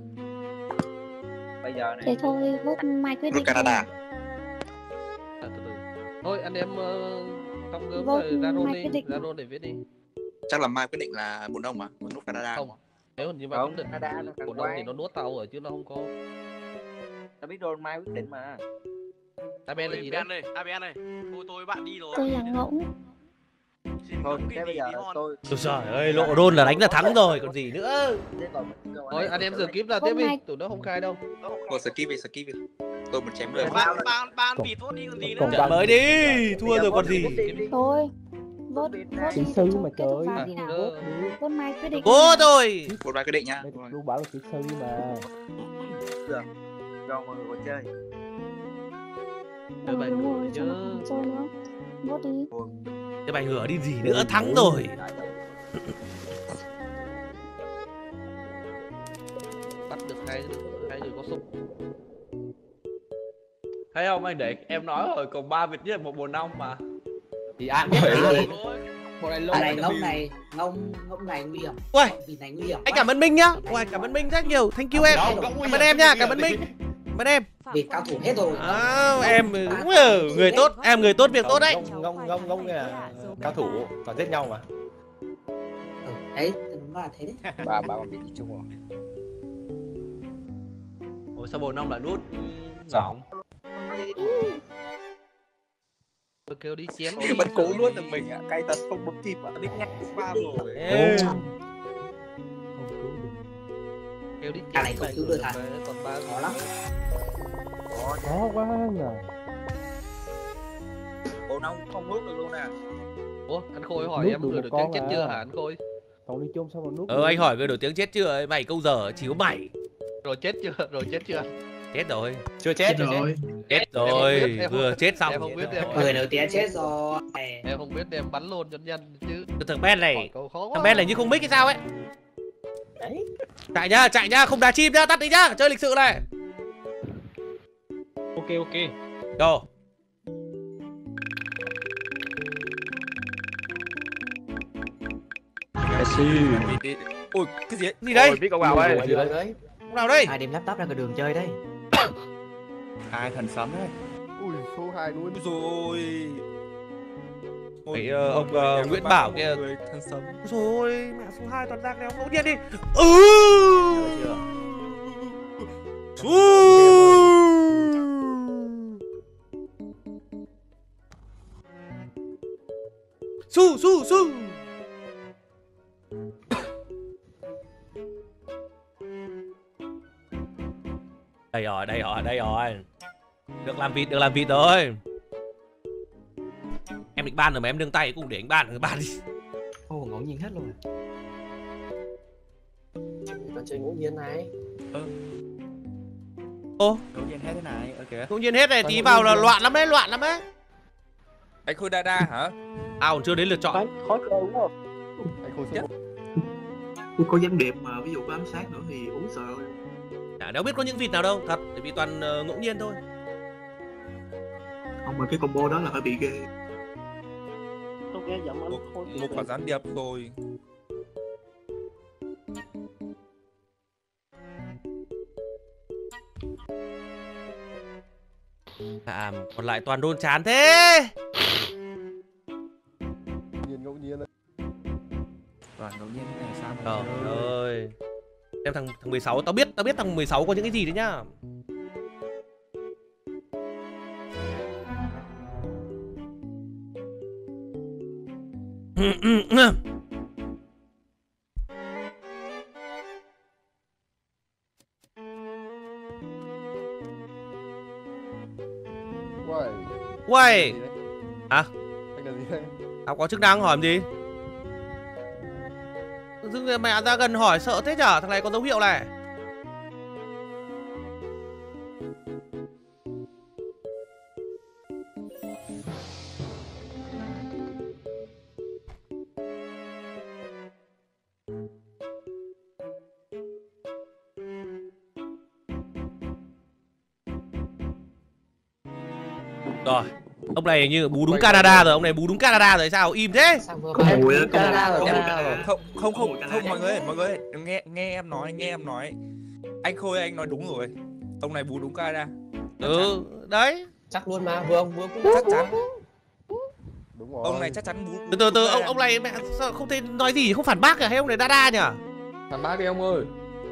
Bây giờ này. Thế thôi, vote Mai quyết Vote định. Canada. À, từ từ. Thôi anh em uh, không gớm Vote rồi ra rôn Mai đi, quyết định. ra rôn để viết đi. Chắc là mai quyết định là bốn đông mà, bốn nút Canada. Không. Nếu như mà Không, quyết định Canada là thằng bồn đông thì Quang. nó nuốt tàu rồi chứ nó không có. Tao biết rồi mai quyết định mà. a bê en là gì đấy? a bê en này, a bê en này. Thôi tôi bạn đi rồi. Tôi là ngỗng. Xin Thôi ngỗng thế cái bây gì giờ tí ngon. tôi. Ôi trời ơi, lộ rôn là đánh là thắng rồi, còn gì nữa. Thế còn Thôi anh em giờ kiếm ra tiếp đi, tụi nó không khai đâu. Thôi skip đi, skip đi. Tôi muốn chém người. Ban ban ban vịt vote đi còn gì nữa. Còn Trận mới đi, thua rồi còn gì. Thôi, Vote vote Kỹ đi sư cho mà kết thúc trời. ván đi nào. Vote đi. Vote Mai quyết định. Cố rồi. Một vài quyết định nhá. Luôn bảo là kỹ sư mà. Được. Cho mọi người còn chơi. Ừ, đúng rồi, cho nó còn chơi nữa. Vote đi. Cái bài ngửa đi gì nữa, thắng rồi. Bắt được hai hai người có súng. Thấy không anh Định, em nói rồi, còn ba Việt với một bồ nông mà. Thì ai Biết biết rồi. bộ này À lâu này ngông này, ngông ngông này nguy hiểm. Uầy, Vì này nguy hiểm. anh cảm ơn Minh nhá. Uầy, cảm ơn Minh rất nhiều. Thank you em. Cảm ơn em nhá, cảm ơn Minh. Cảm ơn em. Vì cao thủ hết rồi. À, em đúng là người tốt, em người tốt việc tốt đấy. Ngông ngông ngông là cao thủ và giết nhau mà. Ừ, đấy, đúng là thế đấy. Ba ba còn bị chung rồi. Ủa sao bồ nông lại nuốt ngọng? Tôi kêu đi chém. Bật cố luôn là mình ạ, cay thật không bấm kịp ạ, đích nhắc ba rồi. Ê. Kêu đi Cái này không cứu được à? Còn ba Khó lắm. Khó quá nhờ. Bộ nông không nuốt được luôn nè. Ủa, anh Khôi hỏi Nuốt em được người một được con tiếng chết à. chưa hả anh Khôi? Cậu đi chung sao mà nút. Ờ anh hỏi người nổi tiếng chết chưa? Mày câu giờ chỉ có mày. Rồi chết chưa? Rồi chết chưa? Chết rồi. Chưa chết rồi. Chết rồi, vừa chết xong. Em không biết em. Người nổi tiếng chết rồi. Em không biết em bắn luôn nhân nhân chứ. Thằng Ben này, Câu khó quá. thằng Ben này như không mic hay sao ấy. Đấy. Chạy nhá, chạy nhá, không đá chim nhá, tắt đi nhá, chơi lịch sự này. Ok ok. Go. Ôi, cái gì ấy? Gì đây? biết cậu vào đây. Đấy. Lúc nào đây? Ai đem laptop ra cái đường chơi đây? Ai thần sấm đấy. Ui, số hai luôn. Rồi. Cái, ờ, ông, ờ, Nguyễn Bảo kia. Thần sấm. Rồi, mẹ số hai toàn ra cái ngẫu nhiên đi. Ừ. Su su su. Đây rồi, đây rồi, đây rồi. Được làm vịt, được làm vịt rồi. Em định ban rồi mà em nương tay cũng để anh ban, ban đi. Ô, ngẫu nhiên hết luôn. Còn chơi ngẫu nhiên này. Ô, Ngẫu nhiên hết thế này, ok. ngẫu nhiên hết này, tí vào là loạn lắm đấy, loạn lắm đấy. Anh Khôi Đa Đa hả? À còn chưa đến lượt chọn. Khó chơi đúng không? Anh Khôi số Tôi có gián điệp mà ví dụ có ám sát nữa thì uống sợ. Chả đâu biết có những vịt nào đâu, thật, bởi vì toàn uh, ngẫu nhiên thôi. Không mà cái combo đó là hơi bị ghê. Không nghe giọng anh Khôi. Một quả gián điệp rồi. À, còn lại toàn đôn chán thế. Nhìn ngẫu nhiên đấy. Toàn ngẫu nhiên thế này sao mà. Trời ơi. Em thằng thằng mười sáu, tao biết, tao biết thằng mười sáu có những cái gì đấy nhá. Uầy. Uầy. Hả? Anh là gì đây? Tao có chức năng hỏi làm gì? Tự dưng mẹ ra gần hỏi sợ thế nhở? Thằng này có dấu hiệu này. Rồi, ông này như bú đúng Canada rồi, ông này bú đúng Canada rồi sao? Im thế? Có mùi á, có Canada mùi, rồi, có mùi Canada rồi. Không không không không mọi người, mọi người nghe nghe em nói, nghe em nói. Anh Khôi anh nói đúng rồi. Ông này bú đúng Canada. Ừ, đấy. Chắc luôn mà, vừa ông vừa cũng Chắc chắn. đúng rồi. Ông này chắc chắn bú. Từ từ từ ông ông này mẹ sao không thể nói gì không phản bác à hay ông này Dada nhỉ? Phản bác đi ông ơi.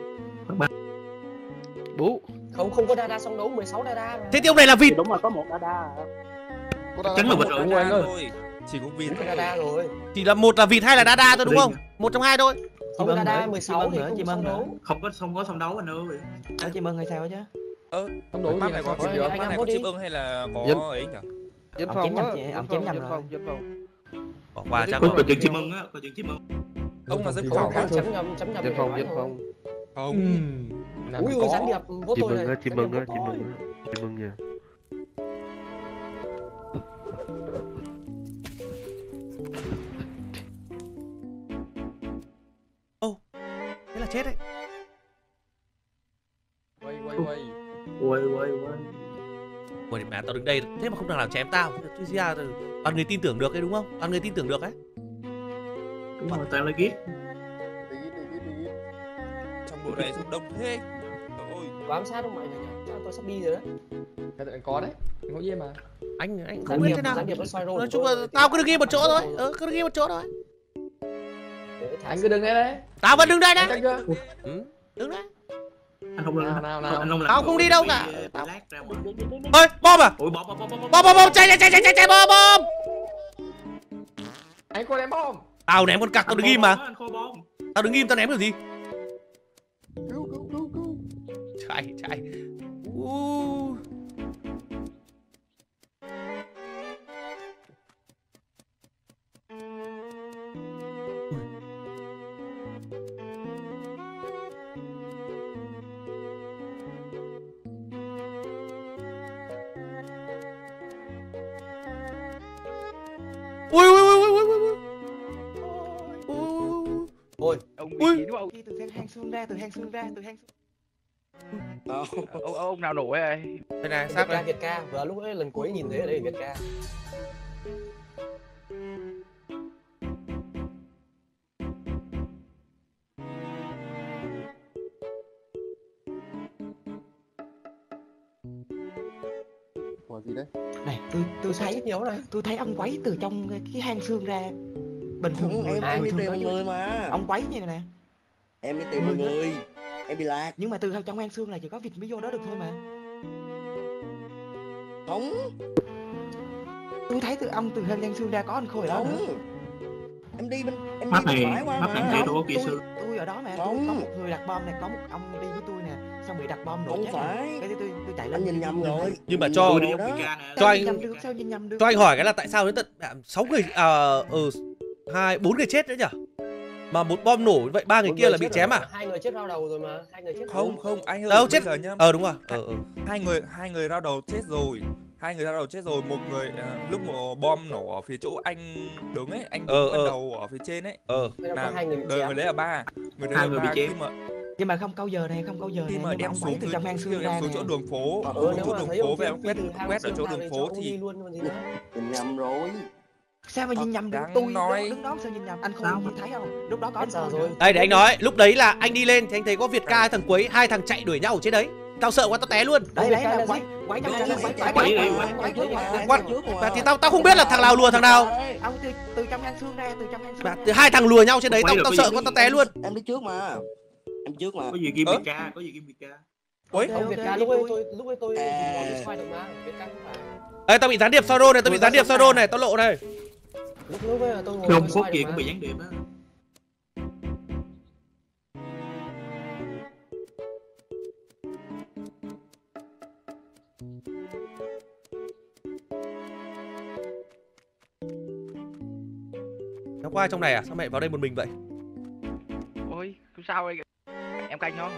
Bú. Không không có Dada song đấu mười sáu Dada mà. Thế thì ông này là vịt. Đúng rồi, có một Dada. Có Chắc là vịt rồi anh ơi. Chỉ có vịt. Có Dada rồi. Chỉ là một là vịt hay là Dada thôi đúng không? Một trong hai thôi. Không Dada mười sáu thì không Chim song ân đấu. Không có không có song đấu anh ơi. Có chim ân hay sao chứ? Ơ, Không đủ map gì này có có chim gì ưng, anh map này em có vote chim đi. ưng hay là Dân- có ấy nhỉ? Dân Ông phòng chém á. nhầm chị, ông chém nhầm Dân rồi. phòng, dân phòng. Bỏ qua chắc. Có chừng chim mừng á, có chừng chim mừng. Ông là dân Chấm phòng á. chấm nhầm chấm nhầm Dân phòng, dân phòng. Không. Ui ui gián điệp vô Chim tôi mừng á, này. chim mừng á, chim mừng á, chim mừng nha. Ô, thế là chết đấy. Quay quay quay. Quay quay quay. Ôi mẹ, tao đứng đây thế mà không thằng nào chém tao. Chứ ra toàn người tin tưởng được đấy đúng không? Toàn người tin tưởng được ấy. Đúng rồi, tao lấy ghét. Trong bộ này rất đông thế. Ôi. Có ám sát không mày nhỉ? Chắc tôi sắp đi rồi đấy. Cái tụi có đấy. Ngẫu nhiên mà. Anh anh không biết thế nào. Gián điệp nó xoay rô. Nói chung là tao cứ đứng im một chỗ thôi. Ờ, cứ đứng im một chỗ thôi. Anh cứ đứng đây đấy. Tao vẫn đứng đây đấy. Chắc chưa? Ừ, đứng đấy. Anh không Nào nào nào. anh không làm. Tao không đi đâu cả. Tao lát ra ngoài. Ơi, bom à? Ôi bom bom bom bom. Bom bom bom, chạy chạy chạy chạy chạy bom bom. Anh có ném bom. Tao ném con cặc, tao đứng im mà. Anh kho bom. Tao đứng im tao ném kiểu gì? Cứu cứu cứu cứu. Chạy chạy. Uh. Ui ui ui ui ui ui. Ôi, Ông Ui. Mỹ đúng không? Đi từ hang hang xương ra, từ hang xương ra, từ hang xương. Ông ông nào nổ ấy? Đây này, Việt xác ca đây. Việt ca. Vừa lúc ấy lần cuối nhìn thấy ở đây Việt ca. Ủa gì đấy? Này, tôi tôi thấy Chết nhiều này. tôi thấy ông quấy từ trong cái hang xương ra. Bình thường em em đi thường tìm có một chứ. người mà. Ông quấy như này nè. Em đi tìm một Người á. người. Em bị lạc. Nhưng mà từ trong hang xương là chỉ có vịt mới vô đó được thôi mà. Không. Tôi thấy từ ông từ hang xương ra có anh Khôi ở đó nữa. Không. Em đi bên em Mắt đi bên này, phải qua mắt này mà. thấy đồ kỹ tôi, sư. tôi ở đó mà, tôi Không. có một người đặt bom này, có một ông đi với tôi nè, xong bị đặt bom nổ Không chết phải. rồi. Cái tôi, tôi tôi chạy lên. Anh nhìn nhầm rồi. Nhưng mà cho Tôi đi Đó. ông Pika nè. cho Sao anh nhìn nhầm được, sao nhìn nhầm được? cho anh hỏi cái là tại sao đến tận sáu người à ừ hai bốn người chết nữa nhỉ? Mà một bom nổ vậy ba người Một kia là chết bị rồi chém mà. à? Hai người chết rao đầu rồi mà, hai người chết. Không không anh ơi. Đâu bây chết? giờ nhá. Ờ đúng rồi. Ờ ờ. Hai người hai người rao đầu chết rồi. Hai người rao đầu chết rồi, một người à, lúc mà bom nổ ở phía chỗ anh đứng ấy, anh Ờ, đứng ban ờ. đầu ở phía trên ấy. Ờ. Thế là Là có hai người bị đời chém. người đấy là ba. Người đấy Hai là người bị ba chém. khi mà Nhưng mà không câu giờ này, không câu giờ khi này, mà nhưng mà đem ông xuống quấy từ dưới- trong hang khi xương mà ra đem xuống nè. chỗ đường phố, Ờ, xuống nếu chỗ mà đường thấy phố ông về Phi ông quét từ hang quét ở xương chỗ ra đường thì phố cho ông thì đi luôn còn gì nữa. Nhìn nhầm rồi. Sao mà nhìn nhầm được? Đang Tôi nói- đứng, đứng đó sao nhìn nhầm? Anh Khôi Sao nhìn thấy không? Lúc đó có Hết anh giờ Khôi rồi. nữa. Đây để anh nói, lúc đấy là anh đi lên thì anh thấy có Việt ca thằng Quấy, hai thằng chạy đuổi nhau ở trên đấy. Tao sợ quá tao té luôn. Đấy Việt đấy ca là là quấy, gì? quấy trong Quấy, hang xương, quấy, quấy, quấy, quấy, quấy, quấy, quấy, quấy, quấy. Quát. Và thì tao tao không biết là thằng nào lùa thằng nào. Ông từ từ trong hang xương ra, từ trong hang xương Và ra. từ hai thằng lùa nhau trên đấy, tao Quay tao được sợ cái quá gì? tao té luôn. Em đi trước mà. Em trước mà. Có gì kim Ơ? Pika, có gì kim Pika. Ôi, Ok, Ông ok, Việt ca đi lúc ấy tôi. tôi lúc ấy tôi À. còn đi xoay được mà. Việt ca không phải. Ê tao bị gián điệp Soro này, tao bị gián điệp Soro này, tao lộ này. Lúc lúc ấy là tôi ngồi Không tôi phút xoay gì được cũng mà. bị gián điệp á. Nó có ai trong này à? Sao mẹ vào đây một mình vậy? Ôi, không sao anh. Em canh nó.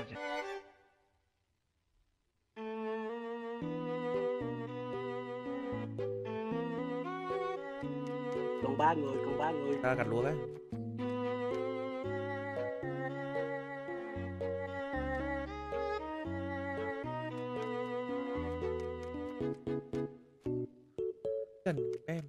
Còn ba người, còn ba người. Ta gặt lúa cái. Cần em.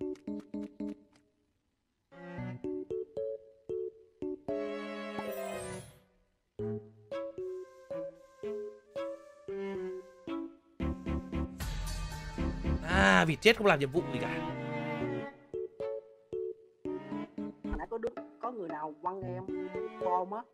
À, vịt chết không làm nhiệm vụ gì cả. Nãy có đứa có người nào quăng em bom á.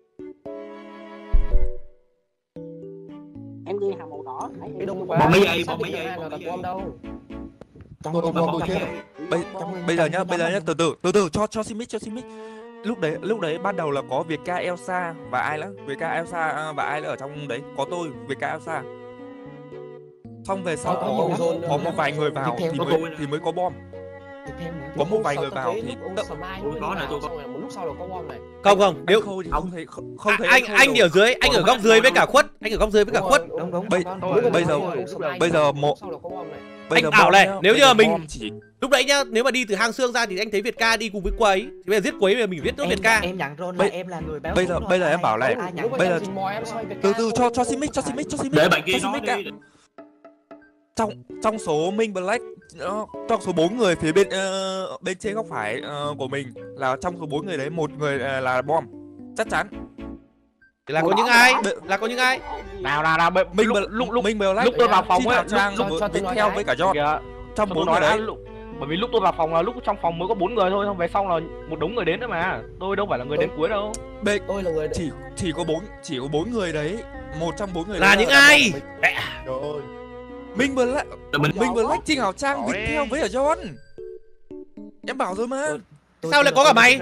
Em ghi hàng màu đỏ. Nãy em Cái đông ghi quá. Bom mấy giây, Xác bom mấy định giây, ai bom là mấy đặt giây. bom đâu. Trong Tôi- trong tôi- bom tôi trong- chết. Bây, trong- bây giờ trong- nhá, trong bây giờ bom nhá, này. từ từ, từ từ cho cho xin mic, cho xin mic. Lúc đấy, lúc đấy ban đầu là có Việt ca Elsa và ai nữa? Việt ca Elsa à, và ai nữa ở trong đấy? Có tôi, Việt ca Elsa. Xong về sau Có- có có, nhiều có, zone nữa. có một vài người vào Tiếp theo thì có mới tôi nữa. thì mới có bom. Tiếp thêm nữa. có một vài người vào thì có này tôi có một lúc sau là có bom này. Không không, nếu Khôi thì không thấy không, không thấy anh Khôi anh đâu. ở dưới, anh ở góc dưới với cả Khuất, anh ở góc dưới với cả Khuất. Đúng đúng. Bây bây giờ bây giờ một bây Anh giờ bảo bom này, nhá, nếu bây như giờ mà mình bom chỉ lúc nãy nhá, nếu mà đi từ hang xương ra thì anh thấy Việt Ca đi cùng với Quấy, thì bây giờ giết Quấy bây giờ mình giết nốt Việt Ca. Em nhận rôn là Bây- em là người béo. bây giờ bây giờ em bảo này, bây giờ từ từ cho cho Simic cho Simic cho Simic Để bạn kia cho nói Simic ạ. đi. trong trong số Minh Black ờ, trong số bốn người phía bên ờ, bên trên góc phải ờ, của mình là trong số bốn người đấy một người ờ, là bom chắc chắn. Thì là có những ai? Là có những ai? Nào nào nào, Minh lúc Bl- lúc lúc Minh Black lúc tôi vào phòng Chi ấy, Thảo Trang lúc- với cho- cho tôi Viettel nói với cả cái. John Kìa. trong Tôi bốn nói người đã, đấy. lúc- bởi vì lúc tôi vào phòng là lúc trong phòng mới có bốn người thôi, xong về sau là một đống người đến nữa mà. Tôi đâu phải là người đến cuối đâu. Bên Tôi là người chỉ chỉ có bốn chỉ có bốn người đấy, một trong bốn người Là đấy những ai? Trời ơi. Minh Black Minh Black Chi Thảo Trang Viettel với cả John. Em bảo rồi mà. Sao lại có cả mày?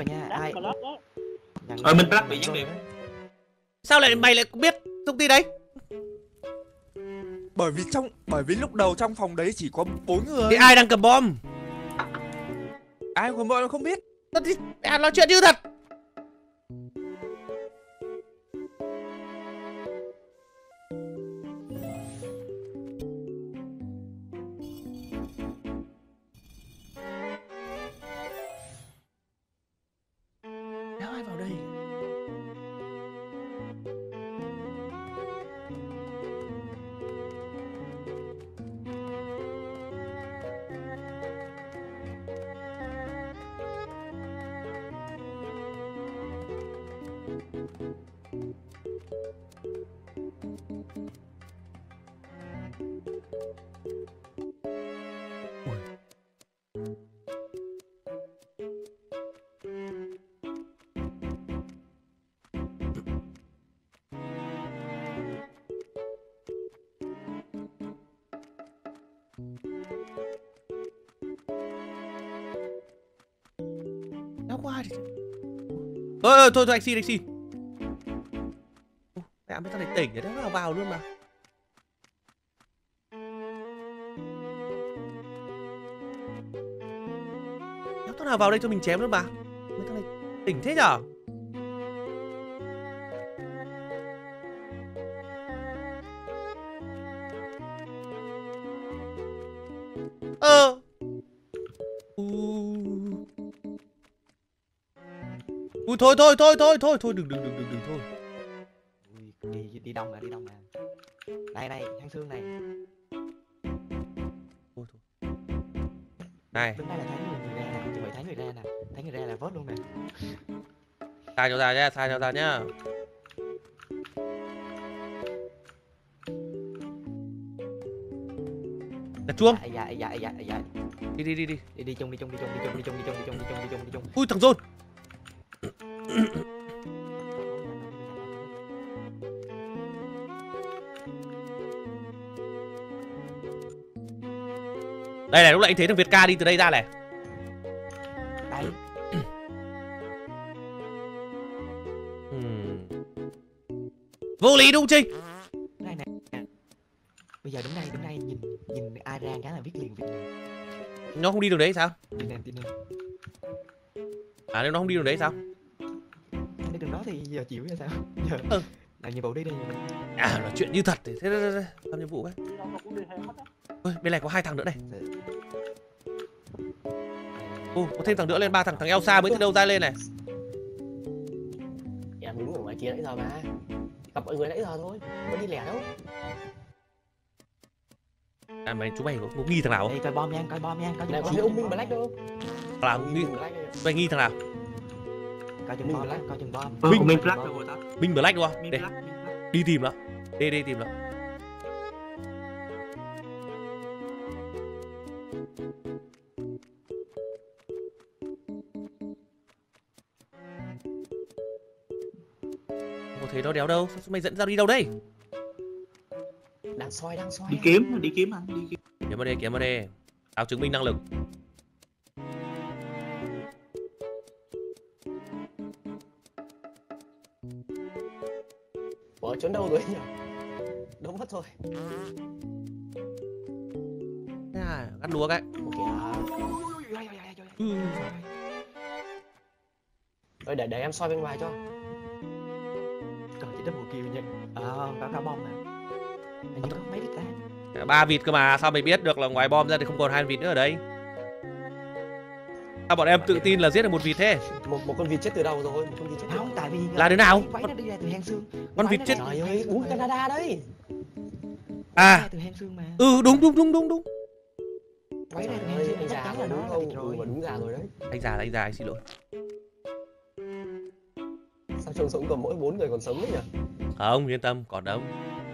Ờ mình Black bị gián điệp. Sao lại mày lại biết thông tin đấy? Bởi vì trong bởi vì lúc đầu trong phòng đấy chỉ có bốn người. Thì ai đang cầm bom? Ai cầm bom không biết. Nó thì à, nói chuyện như thật. Đéo ai vào đây. Đéo có ai thì... Ơ ơ thôi thôi anh xin anh xin. Mẹ mấy thằng này tỉnh rồi đấy, vào vào luôn mà. Đéo thằng nào vào đây cho mình chém luôn mà. Mấy thằng này tỉnh thế nhở? Ờ. Uh. Ui thôi thôi thôi thôi thôi thôi đừng đừng đừng đừng đừng thôi. Đi đi đông nè, đi đông nè. Đây đây, hang xương này. Thôi thôi. Này, Đứng đây là thấy người người ra nè, chuẩn bị thấy người ra nè, thấy người ra là vote luôn nè. sai cho ra nhá, sai cho ra nhá. Đặt chuông. Dạ dạ dạ dạ dạ. Đi đi đi đi. Đi đi chung đi chung đi chung đi chung đi chung đi chung đi chung đi chung đi chung đi chung. Ui thằng Rôn. Đây này, lúc nãy anh thấy thằng Việt Ca đi từ đây ra này. Đây. Hmm. Vô lý đúng Trinh. Đây nè. Bây giờ đứng đây, đứng đây nhìn nhìn ai ra cái là viết liền Việt Nam. Nó không đi đường đấy sao? Tin em, tin em. À nếu nó không đi đường đấy sao? Đi đường đó thì giờ chịu ra sao? Giờ ừ. làm nhiệm vụ đi đi. À nói chuyện như thật thì thế đây, đây, làm nhiệm vụ cái. Ôi, bên này có hai thằng nữa này. Ô, có thêm thằng nữa lên, ba thằng, thằng Elsa mới từ đâu ra lên này. Em đứng ở ngoài kia nãy giờ mà. Gặp mọi người nãy giờ thôi, có đi lẻ đâu. À mày chúng mày có, có nghi thằng nào Đây coi bom nha, coi bom nha, coi Này có chừng thấy bom. ông Minh Black đâu? là nghi, mày nghi thằng nào? Coi chừng bom, coi chừng bom. Ờ, Minh Black rồi ta. Minh Black đúng không? Minh Đây, Black, Minh Black. đi tìm nó. Đi đi tìm nó. Không có thấy nó đéo đâu, sao mày dẫn ra đi đâu đây? Đang soi, đang soi. Đi kiếm, đi kiếm anh, đi kiếm. Kiếm vào đây, kiếm vào đây. Tao chứng minh năng lực. Bỏ trốn đâu rồi nhỉ? Đâu mất rồi. À, gắt lúa cái. Kìa. Ừ. Rồi để để em soi bên ngoài cho. Còn chỉ double kill nha. Ờ, báo cáo bom nè. Hình như có mấy vịt ta. Ba vịt cơ mà, sao mày biết được là ngoài bom ra thì không còn hai vịt nữa ở đây? Sao bọn em tự tin là giết được một vịt thế? Một một con vịt chết từ đầu rồi, một con vịt chết. Không, tại vì là đứa nào? Quái nó đi ra từ hang xương. Con vịt chết. Trời ơi, uống Canada đấy. À. Từ hang xương mà. Ừ, đúng đúng đúng đúng đúng. Quái ra từ hang Ơi, xương anh chắc già chắn mà là đúng nó không? rồi. Ừ, mà đúng già rồi đấy. Anh già, anh già, anh xin lỗi. Sao trông sống còn mỗi bốn người còn sống đấy nhỉ? Không, yên tâm, còn đâu.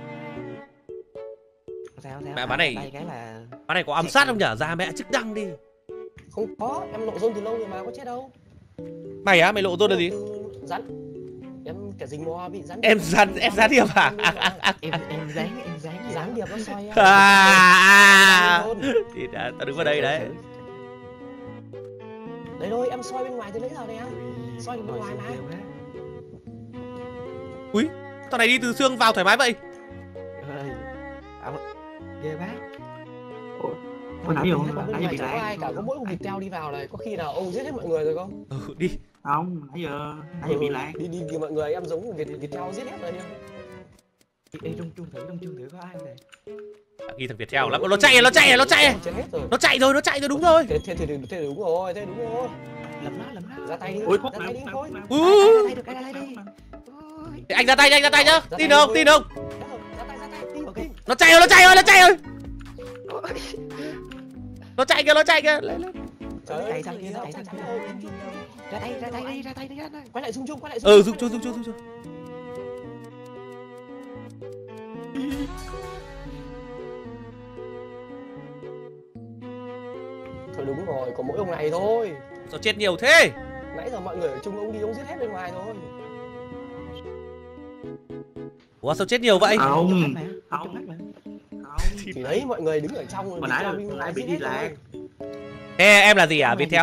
Sao sao? Mẹ bán này, Đây cái là bán này có âm sát không nhở? Ra mẹ chức đăng đi. Không có, em lộ rôn từ lâu rồi mà có chết đâu. Mày á, mày lộ rôn là gì? Rắn. Em cả dính moa bị rắn. Em rắn, em rắn điệp à? em em dáng em dáng Rắn điệp nó xoay. À, thì đã, tao đứng vào đây đấy. Đấy thôi, em soi bên ngoài từ nãy giờ này á. Soi bên ngoài mà. Úi, tao này đi từ xương vào thoải mái vậy. Ghê quá. Con nãy giờ Nãy giờ bị ai cả có mỗi một vịt teo đi vào này, có khi nào ông giết hết mọi người rồi không? Ừ, đi. Không, nãy giờ nãy giờ bị lạc. Đi đi mọi người, em giống vịt vịt teo giết hết rồi đi. Ê, trung trung thử, trung trung thử có ai không này? Ghi thằng Viettel lắm, nó chạy, nó chạy, nó chạy. Nó chạy rồi, nó chạy rồi, đúng rồi. Thế thế thì thế đúng rồi, thế đúng rồi. Lấm nó, lấm nó. Ra tay đi. Ui, ra tay đi thôi. Ừ. Ra tay đi. Anh ra tay, anh ra tay nhá. Tin không, tin không? Ra tay, ra tay. Tin, Ok. tin. Nó chạy rồi, nó chạy rồi, nó chạy rồi. Nó chạy kìa, nó chạy kìa. Lên lên. Trời ơi, Chạy kia, chạy chạy. Ra tay, ra tay đi, ra tay đi, ra tay. Quay lại zoom chung, quay lại zoom. Ừ, zoom chung, zoom chung, zoom chung. Thôi đúng rồi, có mỗi ông này thôi. Sao chết nhiều thế? Nãy giờ mọi người ở chung ông đi, ông giết hết bên ngoài thôi. Ủa sao chết nhiều vậy? Không. Không. Thì đấy, mọi người đứng ở trong rồi. Hồi nãy lại bị đi lạc. Ê, em là gì à, Viettel?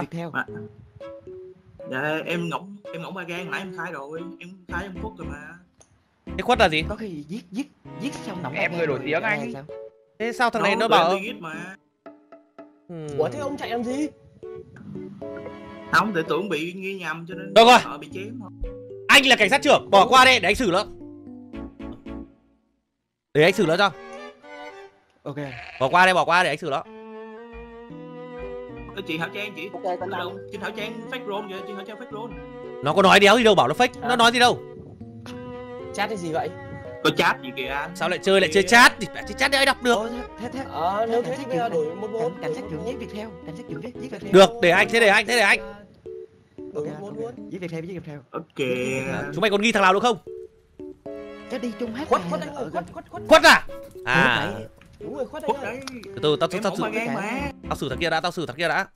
Dạ em ngỗng em ngỗng ba gan nãy em khai rồi, em khai em Khuất rồi mà. Cái Khuất là gì? Có khi giết giết giết xong nóng. Em người nổi tiếng anh. Thế sao thằng này nó Nó bảo đi giết mà. Ủa thế ông chạy làm gì? Không, tự tưởng bị nghi nhầm cho nên được rồi. sợ bị chém thôi. Anh là cảnh sát trưởng, bỏ qua đây để anh xử nó. Để anh xử nó cho. Ok. Bỏ qua đây, bỏ qua để anh xử nó. Ơ, chị Thảo Trang chị. Ok, con đâu? Chị Thảo Trang fake roll vậy, chị Thảo Trang fake roll. Nó có nói đéo gì đâu, bảo nó fake, nó nói gì đâu. Chat cái gì vậy? Có chat gì kìa anh. Sao lại chơi lại chơi chat? Thì chơi chat để ai đọc được. Thế thế. Ờ, nếu thế thì bây giờ đổi một một. Cảnh sát trưởng giết Viettel, cảnh sát trưởng giết giết Viettel. Được, để anh, thế để anh, thế để anh. Đổi một luôn. Giết Viettel, giết Viettel. Ok. Chúng mày còn ghi thằng nào được không? Chắc đi chung hết. Khuất, khuất anh ơi, khuất, khuất, khuất. Khuất à? À. Đúng rồi, khuất Khuất anh ơi. đấy. Từ từ, tao tao tao xử. mà. Tao xử thằng kia đã, tao xử thằng kia đã.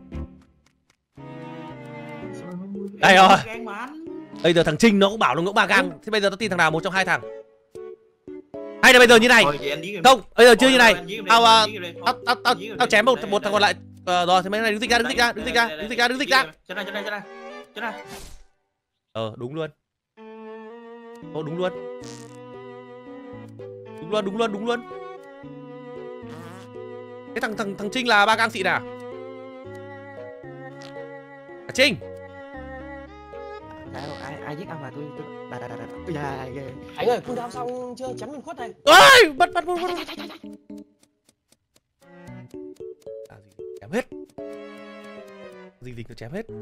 Đây rồi. Bây giờ thằng Trinh nó cũng bảo nó ngỗng ba gang. Thế bây giờ tao tin thằng nào, một trong hai thằng. Hay là bây giờ như này. Không, bây giờ chưa như này. Tao tao tao tao tao chém một một thằng còn lại. Ờ, rồi, thế mấy này đứng dịch ra, đứng dịch ra, đứng dịch ra, đứng dịch ra, đứng dịch ra. Cho ra, cho ra, cho ra. Cho ra. Ờ, đúng luôn. Ô, đúng luôn. Đúng luôn, đúng luôn, đúng luôn. Cái thằng thằng thằng Trinh là ba gang xịn à? À, Trinh. Ai ai giết ông là tôi tôi đà đà đà đà. Dạ ghê. Anh ơi, cooldown xong chưa? Chém mình Khuất này. Ôi, bắt bắt bắt bắt. À, gì chém hết. Gì gì cứ chém hết.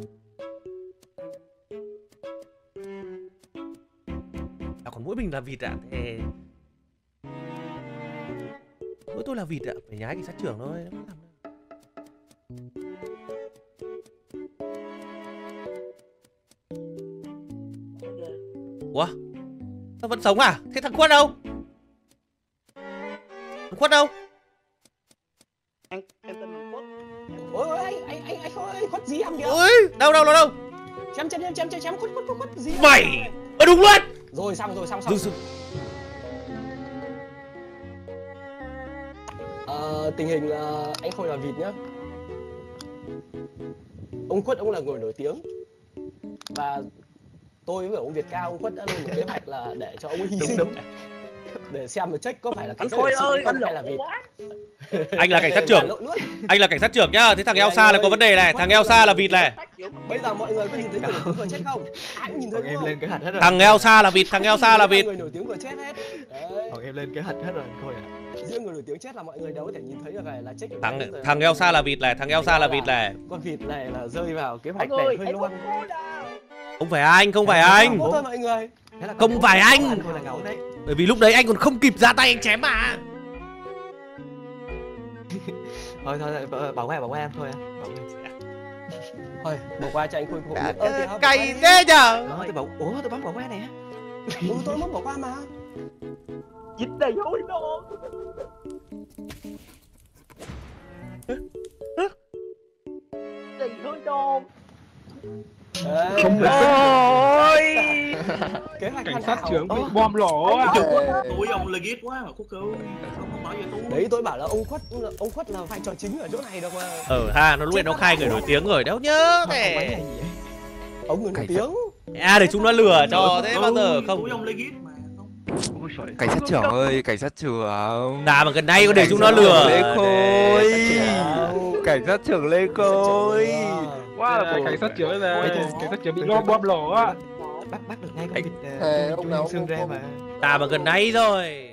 À, còn mỗi mình là vịt ạ. À? Thế mỗi tôi là vịt ạ, à? Phải nhái cảnh sát trưởng thôi. Ủa? Nó vẫn sống à? Thế thằng Khuất đâu? Thằng Khuất đâu? Anh em tên là Khuất. Ôi ôi anh anh anh anh ơi, Khuất gì em kìa. Ôi, đâu đâu đâu đâu? Chém chém chém chém chém chém Khuất Khuất Khuất Khuất gì? Mày! Ờ đúng luôn. Rồi xong rồi xong xong. Rồi, Ờ, tình hình uh, anh Khôi là vịt nhá. Ông Khuất ông là người nổi tiếng. Và tôi với ông Việt Cao, ông Khuất đã lên một kế hoạch là để cho ông ấy hy sinh. Để xem một check có phải là cảnh sát Khôi ơi, anh hay là vịt. Anh là cảnh sát trưởng. Anh là cảnh sát trưởng nhá. Thế thằng Elsa là có vấn đề này, thằng Elsa là vịt này. Bây giờ mọi người có nhìn thấy người nổi tiếng vừa chết không? Ai cũng nhìn thấy Còn em đúng lên không? kế hoạch hết rồi. Thằng Elsa là vịt, thằng Elsa là vịt. Người nổi tiếng vừa chết hết. Đấy. Còn em lên kế hoạch hết rồi thôi à. Riêng người nổi tiếng chết là mọi người đâu có thể nhìn thấy được này là chết. Thằng thằng Elsa là vịt này, thằng Elsa là vịt này. Con vịt này là rơi vào kế hoạch này hơi loan. Không phải anh, không phải anh. Thôi mọi người. Không phải anh. Thôi là ngáo đấy. Bởi vì lúc đấy anh còn không kịp ra tay anh chém mà. Thôi thôi thôi, bỏ qua bỏ qua em thôi. Thôi, bỏ qua cho anh khôi phục. Cày thế nhở? Đó, tôi bảo, ủa tôi bấm bỏ qua nè. Ừ, tôi bấm bỏ qua mà. Dính đầy hối nó. Đầy hối nó. Không được. Ôi. Kế hoạch Cảnh sát trưởng bị bom lổ á. Ôi ông là ghét quá mà Quốc ơi. Không không nói về tôi. Đấy tôi bảo là ông Khuất ông Khuất là vai trò chính ở chỗ này đâu mà. Ờ ha, nó lúc nó khai người nổi tiếng rồi, đéo nhớ thế. Ông người nổi tiếng. À để chúng nó lừa cho thế bao giờ không. Ôi ông là ghét mà. Cảnh sát trưởng ơi, cảnh sát trưởng. Nào mà gần đây có để chúng nó lừa. Lê Khôi. Cảnh sát trưởng Lê Khôi. Wow, là cảnh sát trưởng này, cảnh sát trưởng bị bom bom lổ á. Bắt bắt được ngay con vịt uh, trung xương ra mà. Ta mà gần đây rồi.